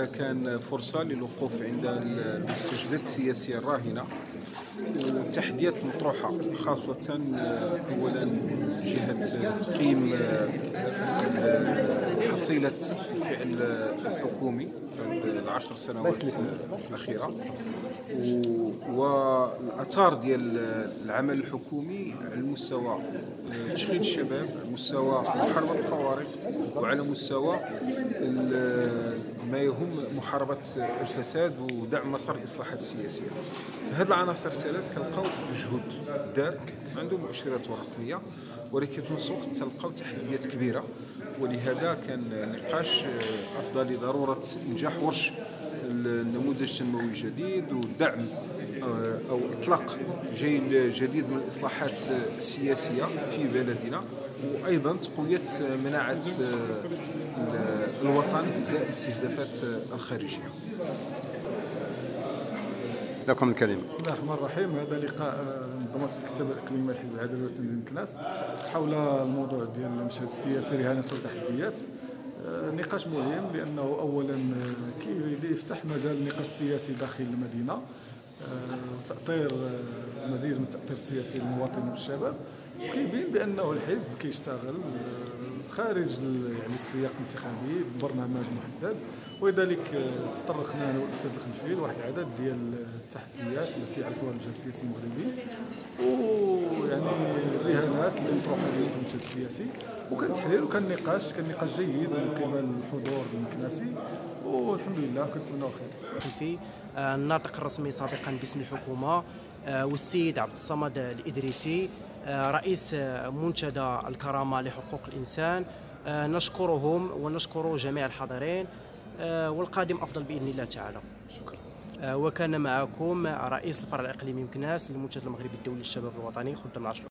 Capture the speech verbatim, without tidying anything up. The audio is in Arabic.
أنها كان فرصة للوقوف عند المستجدات السياسية الراهنة والتحديات المطروحة، خاصة أولا جهة تقييم حصيلة الفعل الحكومي في العشر سنوات الأخيرة والأثار ديال العمل الحكومي على مستوى تشغيل الشباب، على مستوى محاربة الفوارق، وعلى مستوى ما يهم محاربة الفساد ودعم مسار الإصلاحات السياسية. هذه العناصر الثلاث كنلقاو مجهود دار عنده مؤشرات وراثية، ولكن في نفس الوقت تلقاو تحديات كبيرة، ولهذا كان نقاش أفضل ضرورة إنجاح ورش النموذج التنموي الجديد ودعم أو إطلاق جيل جديد من الإصلاحات السياسية في بلدنا، وأيضا تقوية مناعة الوطن إزاء الاستهدافات الخارجية. لكم الكلمة. بسم الله الرحمن الرحيم. هذا لقاء منظمة المكتب الإقليمي لحزب العدالة والتنمية المكناس حول الموضوع ديال المشهد السياسي رهانة والتحديات. نقاش مهم لأنه أولا كيفتح مجال النقاش السياسي داخل المدينة، تأطير مزيد من التأطير السياسي للمواطنين والشباب، وكيبين بأنه الحزب كيشتغل خارج يعني السياق الانتخابي ببرنامج محدد، ولذلك تطرقنا انا والاستاذ الخنفيل لواحد العدد ديال التحديات التي يعرفها المشهد السياسي المغربي، ويعني الرهانات اللي مطروحه اليوم في المشهد السياسي، وكان تحليل وكان نقاش كان نقاش جيد من قبل الحضور المكناسي، والحمد لله كنتمناو خير. في الناطق الرسمي سابقا باسم الحكومه والسيد عبد الصمد الإدريسي رئيس منتدى الكرامة لحقوق الإنسان، نشكرهم ونشكر جميع الحاضرين، والقادم أفضل بإذن الله تعالى. شكرا. وكان معكم رئيس الفرع الإقليمي مكناس للمنتدى المغربي الدولي للشباب الوطني خدام العشر.